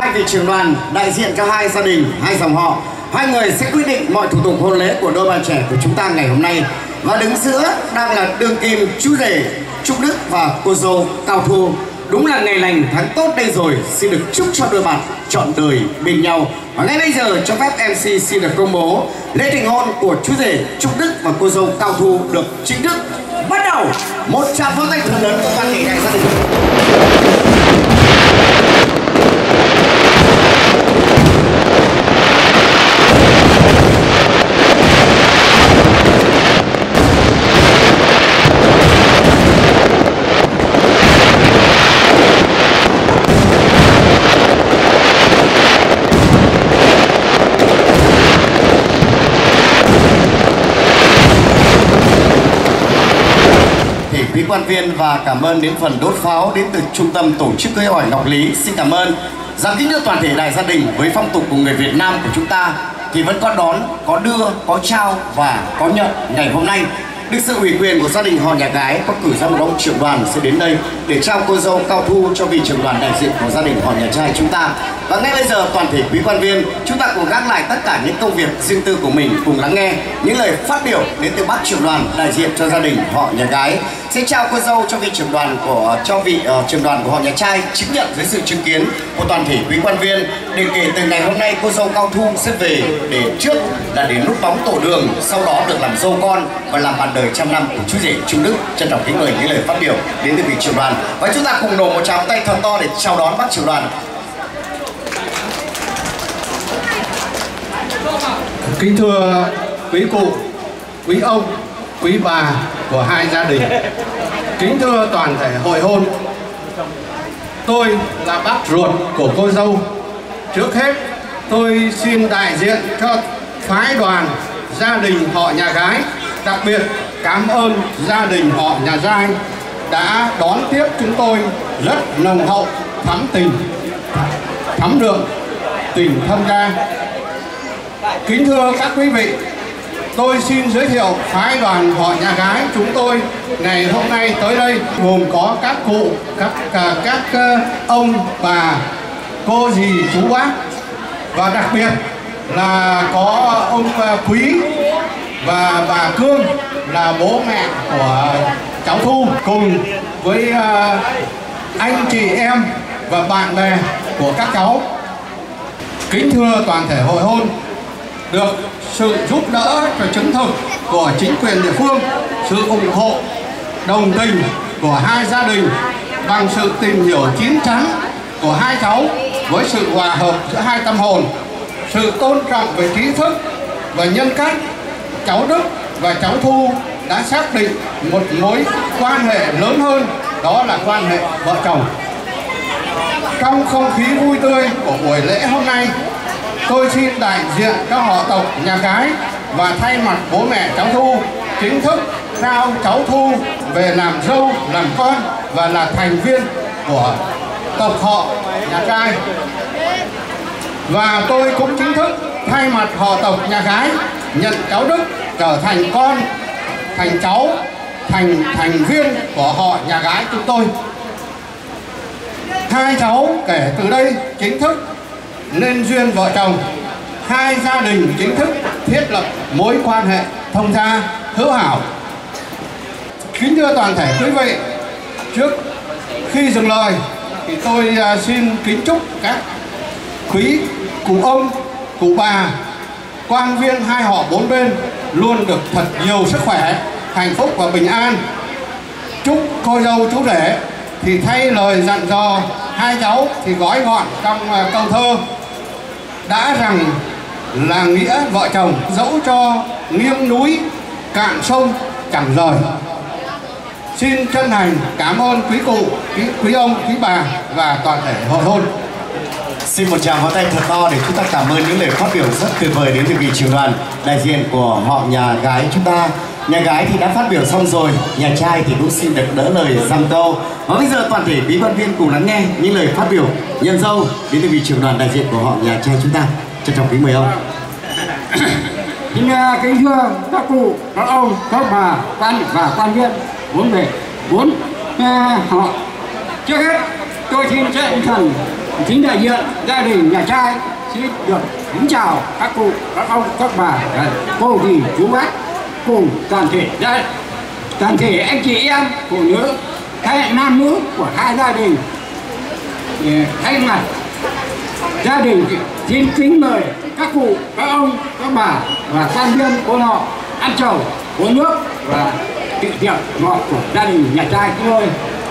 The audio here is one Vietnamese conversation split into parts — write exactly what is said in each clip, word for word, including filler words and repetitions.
Hai vị trưởng đoàn đại diện cho hai gia đình, hai dòng họ, hai người sẽ quyết định mọi thủ tục hôn lễ của đôi bạn trẻ của chúng ta ngày hôm nay. Và đứng giữa đang là đương kim chú rể Trúc Đức và cô dâu Cao Thu. Đúng là ngày lành tháng tốt đây rồi, xin được chúc cho đôi bạn trọn đời bên nhau. Và ngay bây giờ cho phép em xê xin được công bố lễ thành hôn của chú rể Trúc Đức và cô dâu Cao Thu được chính thức bắt đầu. Một tràng pháo tay thật lớn của toàn thể đại gia đình. Quý quan viên và cảm ơn đến phần đốt pháo đến từ trung tâm tổ chức cưới hỏi Ngọc Lý. Xin cảm ơn. Giám kính thưa toàn thể đại gia đình, với phong tục của người Việt Nam của chúng ta thì vẫn có đón, có đưa, có trao và có nhận. Ngày hôm nay được sự ủy quyền của gia đình họ nhà gái có cử ra một ông trưởng đoàn sẽ đến đây để trao cô dâu Cao Thu cho vị trưởng đoàn đại diện của gia đình họ nhà trai chúng ta. Và ngay bây giờ toàn thể quý quan viên, chúng ta cùng gác lại tất cả những công việc riêng tư của mình, cùng lắng nghe những lời phát biểu đến từ bác trưởng đoàn đại diện cho gia đình họ nhà gái sẽ trao cô dâu cho vị trưởng đoàn của cho vị uh, trưởng đoàn của họ nhà trai, chứng nhận dưới sự chứng kiến của toàn thể quý quan viên. Để kể từ ngày hôm nay cô dâu Cao Thu sẽ về để trước là để nút bóng tổ đường, sau đó được làm dâu con và làm bạn đời trăm năm của chú rể Trung Đức. Trân trọng kính mời những lời phát biểu đến từ vị trưởng đoàn và chúng ta cùng nổ một tràng tay thật to để chào đón bác trưởng đoàn. Kính thưa quý cụ, quý ông, quý bà của hai gia đình, kính thưa toàn thể hội hôn, tôi là bác ruột của cô dâu. Trước hết tôi xin đại diện cho phái đoàn gia đình họ nhà gái, đặc biệt cảm ơn gia đình họ nhà trai đã đón tiếp chúng tôi rất nồng hậu, thắm tình, thắm đượm tình thâm gia. Kính thưa các quý vị, tôi xin giới thiệu phái đoàn họ nhà gái chúng tôi ngày hôm nay tới đây, gồm có các cụ, các các, các ông, bà, cô dì, chú bác, và đặc biệt là có ông Quý và bà Cương là bố mẹ của cháu Thu, cùng với anh chị em và bạn bè của các cháu. Kính thưa toàn thể hội hôn, được sự giúp đỡ và chứng thực của chính quyền địa phương, sự ủng hộ đồng tình của hai gia đình, bằng sự tìm hiểu chín chắn của hai cháu với sự hòa hợp giữa hai tâm hồn, sự tôn trọng về trí thức và nhân cách, cháu Đức và cháu Thu đã xác định một mối quan hệ lớn hơn, đó là quan hệ vợ chồng. Trong không khí vui tươi của buổi lễ hôm nay, tôi xin đại diện cho họ tộc nhà gái và thay mặt bố mẹ cháu Thu chính thức trao cháu Thu về làm dâu, làm con và là thành viên của tộc họ nhà trai. Và tôi cũng chính thức thay mặt họ tộc nhà gái nhận cháu Đức trở thành con, thành cháu, thành thành viên của họ nhà gái chúng tôi. Hai cháu kể từ đây chính thức nên duyên vợ chồng, hai gia đình chính thức thiết lập mối quan hệ thông gia hữu hảo. Kính thưa toàn thể quý vị, trước khi dừng lời thì tôi xin kính chúc các quý cụ ông, cụ bà, quan viên hai họ bốn bên luôn được thật nhiều sức khỏe, hạnh phúc và bình an. Chúc cô dâu chú rể thì thay lời dặn dò hai cháu thì gói gọn trong câu thơ: đã rằng là nghĩa vợ chồng, dẫu cho nghiêng núi cạn sông chẳng rời. Xin chân thành cảm ơn quý cụ, quý, quý ông, quý bà và toàn thể hội hôn. Xin một tràng pháo tay thật to để chúng ta cảm ơn những lời phát biểu rất tuyệt vời đến từ vị trưởng đoàn đại diện của họ nhà gái chúng ta. Nhà gái thì đã phát biểu xong rồi, nhà trai thì cũng xin được đỡ lời dăm câu. Và bây giờ toàn thể quý quan viên cùng lắng nghe những lời phát biểu nhân dâu đến từ vị trưởng đoàn đại diện của họ nhà trai chúng ta. Trân trọng kính mời ông. Xin kính thưa các cụ, các ông, các bà, quan và quan viên bốn bề bốn họ. Trước hết tôi xin chân thành chính đại diện gia đình nhà trai xin được kính chào các cụ, các ông, các bà, cô dì, chú bác cùng toàn thể gia toàn thể anh chị em phụ nữ hay nam nữ của hai gia đình. Thay mặt gia đình xin kính mời các cụ, các ông, các bà và quan viên cô họ ăn trầu uống nước và tiệc tiệc ngọt của gia đình nhà trai chúng tôi.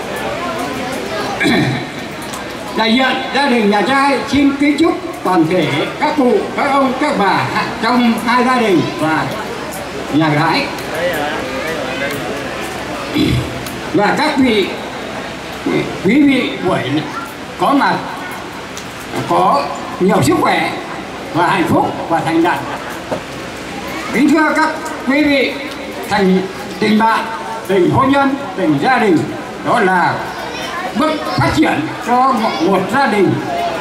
Đại diện gia đình nhà trai xin kính chúc toàn thể các cụ, các ông, các bà trong hai gia đình và nhà gái và các vị quý vị buổi có mặt có nhiều sức khỏe và hạnh phúc và thành đạt. Kính thưa các quý vị, thành tình bạn, tình hôn nhân, tình gia đình đó là bước phát triển cho một gia đình,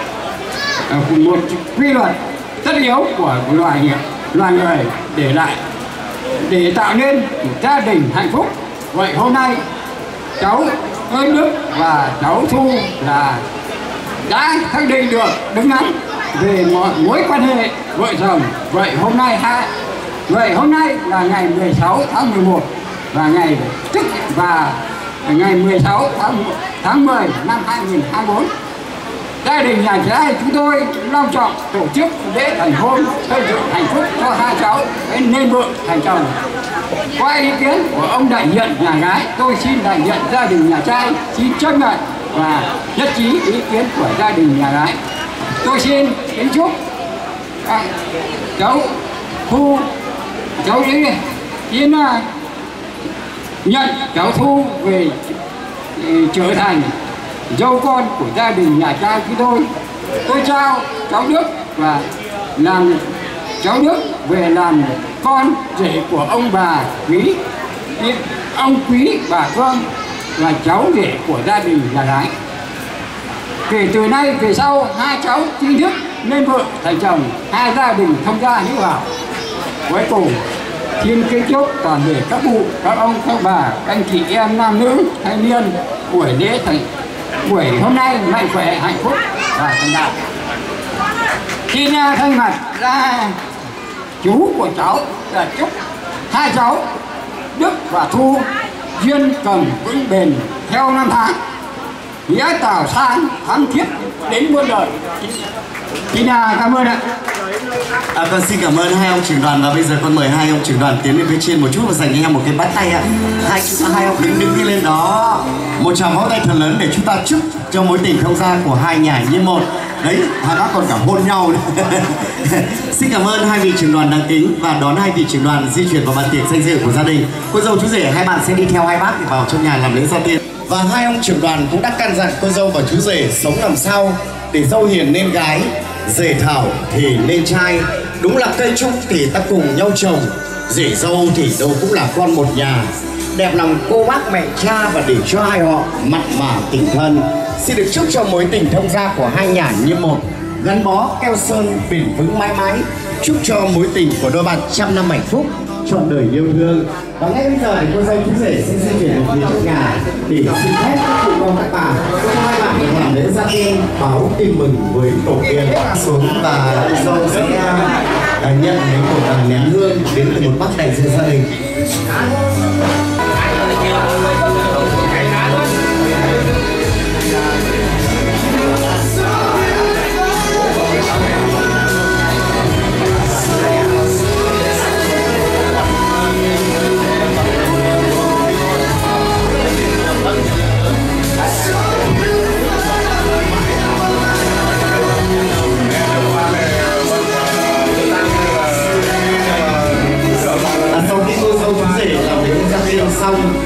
một quy luật tất yếu của loài loài người để lại để tạo nên một gia đình hạnh phúc. Vậy hôm nay cháu Ơn Đức và cháu Thu là đã xác định được đứng đắn về mọi mối quan hệ vợ chồng. Vậy hôm nay ha, vậy hôm nay là ngày mười sáu tháng mười một và ngày tức và ngày mười sáu tháng mười năm hai nghìn không trăm hai mươi tư. Gia đình nhà trai chúng tôi long trọng tổ chức lễ thành hôn, xây dựng hạnh phúc cho hai cháu nên vợ thành chồng. Qua ý kiến của ông đại diện nhà gái, tôi xin đại diện gia đình nhà trai xin chấp nhận và nhất trí ý kiến của gia đình nhà gái. Tôi xin kính chúc à, cháu Thu, cháu đi xin uh, nhận cháu Thu về uh, trở thành dâu con của gia đình nhà trai chúng tôi. Tôi trao cháu Đức và làm cháu Đức về làm con rể của ông bà quý, ông quý bà Phương là cháu rể của gia đình nhà gái. Kể từ nay về sau, hai cháu chính thức nên vợ thành chồng, hai gia đình thông gia hữu hảo. Cuối cùng xin kính chúc toàn thể các cụ, các ông, các bà, các anh chị em nam nữ thanh niên buổi lễ thành buổi hôm nay mạnh khỏe, hạnh phúc và thành đạt. Xin thay mặt ra chú của cháu là chúc hai cháu Đức và Thu duyên cầm vững bền theo năm tháng, nghĩa tảo sang thắm thiết đến muôn đời. Xin cảm ơn ạ. À, con xin cảm ơn hai ông trưởng đoàn và bây giờ con mời hai ông trưởng đoàn tiến lên phía trên một chút và dành cho em một cái bắt tay ạ. Hai chúng ta hai ông đứng đứng đi lên đó. Một tràng pháo tay thật lớn để chúng ta chúc cho mối tình thông gia của hai nhà như một. Đấy, hai bác còn cả hôn nhau đấy. Xin cảm ơn hai vị trưởng đoàn đáng kính và đón hai vị trưởng đoàn di chuyển vào bàn tiệc danh dự của gia đình. Cô dâu chú rể hai bạn sẽ đi theo hai bác để vào trong nhà làm lễ gia tiên. Và hai ông trưởng đoàn cũng đã căn dặn cô dâu và chú rể sống làm sao để dâu hiền nên gái, rể thảo thì nên trai. Đúng là cây trúc thì ta cùng nhau trồng, rể dâu thì đâu cũng là con một nhà. Đẹp lòng cô bác mẹ cha và để cho hai họ mặn mà tình thân. Xin được chúc cho mối tình thông gia của hai nhà như một, gắn bó keo sơn bền vững mãi mãi. Chúc cho mối tình của đôi bạn trăm năm hạnh phúc, trọn đời yêu thương. Và ngay bây giờ thì cô dâu chú rể xin di chuyển một phía trong nhà để xin phép các cụ con các bà cho hai bạn được làm lễ gia tiên báo tin mừng với tổ tiên xuống và cô dâu sẽ uh, nhận lấy một uh, nén hương đến từ một bác đại diện gia đình. Sau khi cô dâu chú rể làm lễ gia tiên xong